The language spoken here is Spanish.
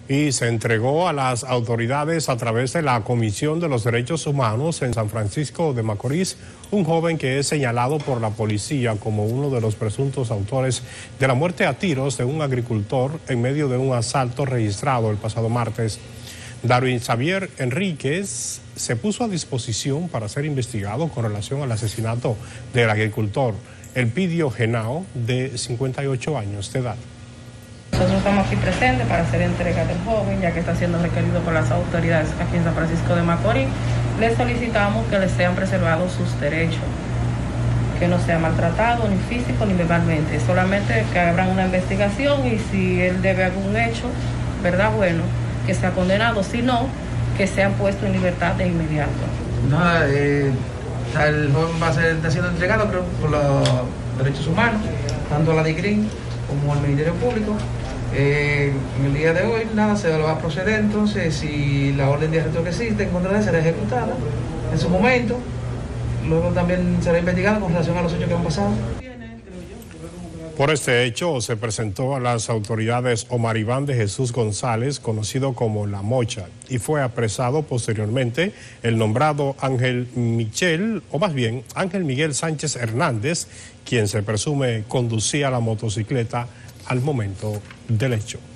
Y se entregó a las autoridades a través de la Comisión de los Derechos Humanos en San Francisco de Macorís, un joven que es señalado por la policía como uno de los presuntos autores de la muerte a tiros de un agricultor en medio de un asalto registrado el pasado martes. Darwin Xavier Enríquez se puso a disposición para ser investigado con relación al asesinato del agricultor Elpidio Genao, de 58 años de edad. Nosotros estamos aquí presentes para hacer entrega del joven, ya que está siendo requerido por las autoridades aquí en San Francisco de Macorís. Le solicitamos que le sean preservados sus derechos, que no sea maltratado ni físico ni verbalmente, solamente que abran una investigación y si él debe algún hecho, ¿verdad? Bueno, que sea condenado, si no, que sea puesto en libertad de inmediato. Nada, el joven va a ser siendo entregado, creo, por los derechos humanos, tanto a la DIGRIN como al Ministerio Público. En el día de hoy, nada, se lo va a proceder. Entonces, si la orden de arresto que existe en contra de él será ejecutada en su momento. Luego también será investigado con relación a los hechos que han pasado. Por este hecho se presentó a las autoridades Omar Iván de Jesús González, conocido como La Mocha, y fue apresado posteriormente el nombrado Ángel Miguel Sánchez Hernández, quien se presume conducía la motocicleta al momento del hecho.